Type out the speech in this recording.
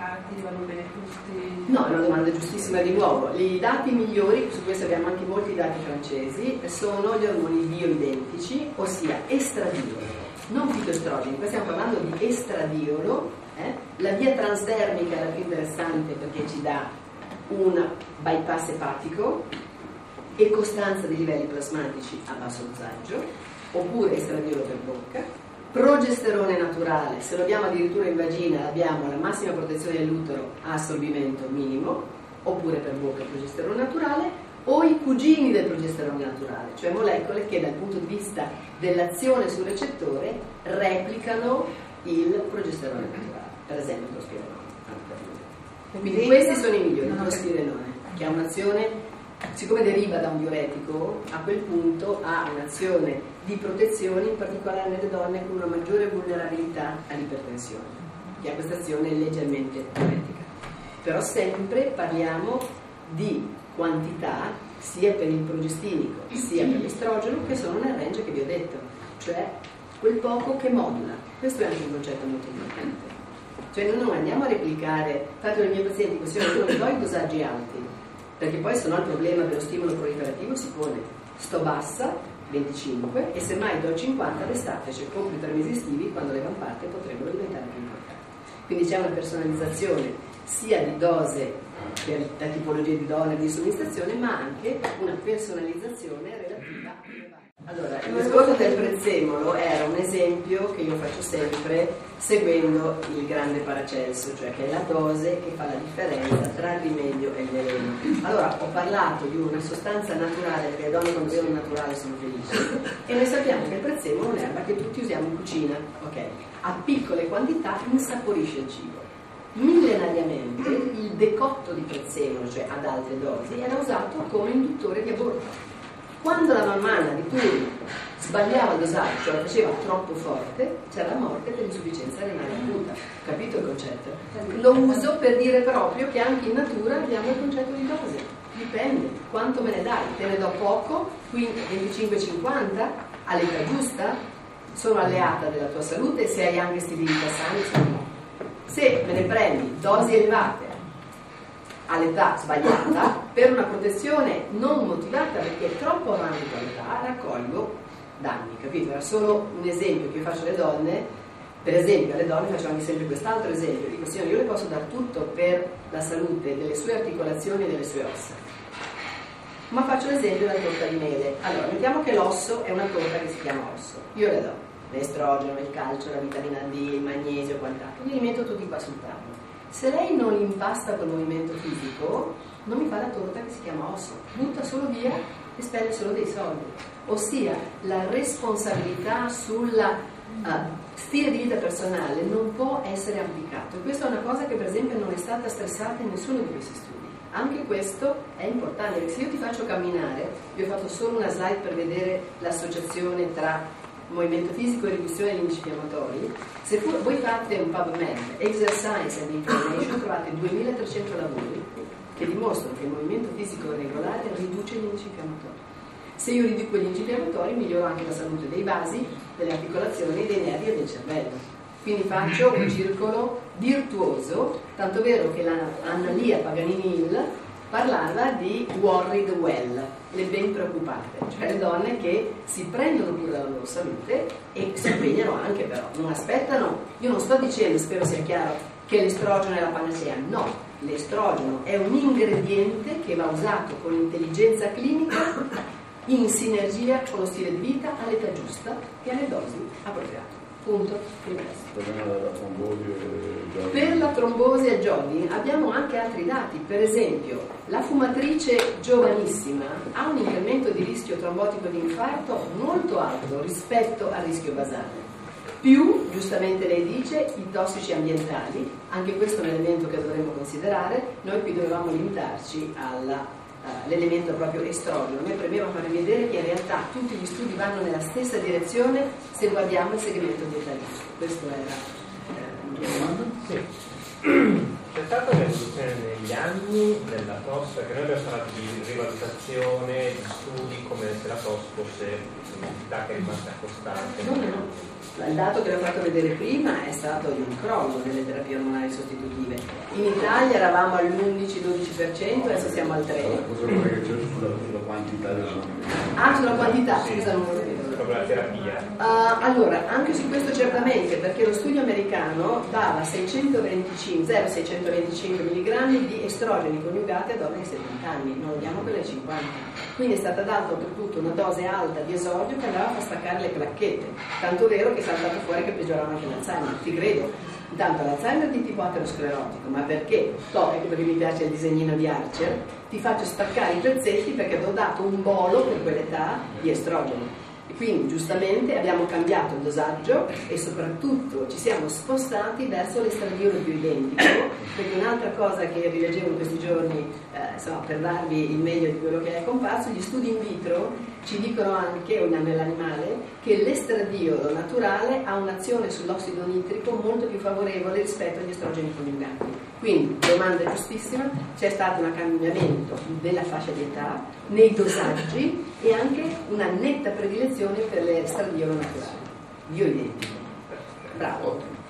che vanno bene tutti? No, è una domanda giustissima di nuovo. I dati migliori, su questo abbiamo anche molti dati francesi, sono gli ormoni bioidentici, ossia estradiolo, non fitoestrogeni. Qua stiamo parlando di estradiolo. La via transdermica è la più interessante perché ci dà un bypass epatico e costanza dei livelli plasmatici a basso dosaggio, oppure estradiolo per bocca. Progesterone naturale, se lo abbiamo addirittura in vagina abbiamo la massima protezione dell'utero a assorbimento minimo, oppure per bocca progesterone naturale, o i cugini del progesterone naturale, cioè molecole che dal punto di vista dell'azione sul recettore replicano il progesterone naturale, per esempio il trospirenone. Quindi questi sono i migliori, il trospirenone, che ha un'azione, siccome deriva da un diuretico, a quel punto ha un'azione di protezione, in particolare nelle donne con una maggiore vulnerabilità all'ipertensione, che ha questa azione leggermente diuretica. Però sempre parliamo di quantità sia per il progestinico sia per l'estrogeno, che sono nel range che vi ho detto, cioè quel poco che modula. Questo è anche un concetto molto importante. Cioè noi non andiamo a replicare, infatti ai miei pazienti in questione non do i dosaggi alti, perché poi se no il problema dello stimolo proliferativo si pone. Sto bassa, 25, e semmai do 50 d'estate, cioè compri 3 mesi estivi, quando le vampate potrebbero diventare più importanti. Quindi c'è una personalizzazione sia di dose per la tipologia di donne di somministrazione, ma anche una personalizzazione relativa alle varie. Allora, il discorso del prezzemolo era un esempio che io faccio sempre seguendo il grande Paracelso, cioè che è la dose che fa la differenza tra il rimedio e il veleno. Allora, ho parlato di una sostanza naturale, perché le donne quando vedono naturale sono felici, e noi sappiamo che il prezzemolo è un'erba che tutti usiamo in cucina, ok? A piccole quantità insaporisce il cibo. Millenariamente il decotto di prezzemolo, cioè ad alte dosi, era usato come induttore di aborto. Quando la mammana di turno sbagliava il dosaggio, cioè lo faceva troppo forte, c'era la morte per insufficienza renale acuta. Capito il concetto? Lo uso per dire proprio che anche in natura abbiamo il concetto di dose. Dipende, quanto me ne dai? Te ne do poco, quindi 25-50, all'età giusta, sono alleata della tua salute, se hai anche stili di vita sani, no. Se me ne prendi dosi elevate all'età sbagliata, per una protezione non motivata perché è troppo avanti con l'età, raccolgo danni, capito? Era solo un esempio che io faccio alle donne. Per esempio alle donne faccio anche sempre quest'altro esempio, dico signora, io le posso dare tutto per la salute delle sue articolazioni e delle sue ossa, ma faccio l'esempio della torta di mele. Allora, mettiamo che l'osso è una torta che si chiama osso, io le do l'estrogeno, il calcio, la vitamina D, il magnesio e quant'altro, li metto tutti qua sul tavolo. Se lei non li impasta col movimento fisico, non mi fa la torta che si chiama osso, butta solo via e spende solo dei soldi. Ossia, la responsabilità sulla stile di vita personale non può essere applicato. E questa è una cosa che per esempio non è stata stressata in nessuno di questi studi. Anche questo è importante, perché se io ti faccio camminare, vi ho fatto solo una slide per vedere l'associazione tra movimento fisico e riduzione degli indici infiammatori. Se voi fate un PubMed, Exercise and Inflammation, trovate 2300 lavori che dimostrano che il movimento fisico regolare riduce gli indici infiammatori. Se io riduco gli indici infiammatori miglioro anche la salute dei vasi, delle articolazioni, dei nervi e del cervello. Quindi faccio un circolo virtuoso, tanto vero che Annalia Paganini-Hill parlava di worried well, le ben preoccupate, cioè le donne che si prendono cura della loro salute e si impegnano anche, però non aspettano. Io non sto dicendo, spero sia chiaro, che l'estrogeno è la panacea, no, l'estrogeno è un ingrediente che va usato con intelligenza clinica in sinergia con lo stile di vita all'età giusta e alle dosi appropriate. Punto. Per la trombosi a jogging abbiamo anche altri dati, per esempio la fumatrice giovanissima ha un incremento di rischio trombotico di infarto molto alto rispetto al rischio basale, più, giustamente lei dice, i tossici ambientali, anche questo è un elemento che dovremmo considerare. Noi qui dovevamo limitarci all'elemento proprio estrogeno. Noi premeva farvi vedere che in realtà tutti gli studi vanno nella stessa direzione se guardiamo il segmento dietalistico. Questo era Sì. C'è stata un'evoluzione negli anni della TOS, perché noi abbiamo parlato di rivalutazione, di studi, come se la TOS fosse un'entità che è rimasta costante. No. Il dato che vi ho fatto vedere prima è stato di un crollo delle terapie ormonali sostitutive. In Italia eravamo all'11-12%, adesso siamo al 3%. Sulla quantità Sulla quantità, Sì. scusa, non lo sapevo. Proprio la terapia. Allora, anche su questo certamente, perché lo studio americano dava 0,625 mg di estrogeni coniugati a donne di 70 anni, non lo diamo per le 50. Quindi è stata data oltretutto una dose alta di esordio che andava a far staccare le placchette, tanto vero che è saltato fuori che peggiorava anche l'Alzheimer, ti credo. Intanto l'Alzheimer di tipo aterosclerotico, ma perché? Ecco perché mi piace il disegnino di Archer, ti faccio staccare i pezzetti perché ti ho dato un bolo per quell'età di estrogeni. Quindi giustamente abbiamo cambiato il dosaggio e soprattutto ci siamo spostati verso l'estradiolo più identico, perché un'altra cosa che rileggevo in questi giorni, per darvi il meglio di quello che è comparso, gli studi in vitro ci dicono anche, nell'animale, che l'estradiolo naturale ha un'azione sull'ossido nitrico molto più favorevole rispetto agli estrogeni coniugati. Quindi, domanda giustissima, c'è stato un cambiamento della fascia di età, nei dosaggi e anche una netta predilezione per l'estradiolo naturale, bioidentico. Bravo.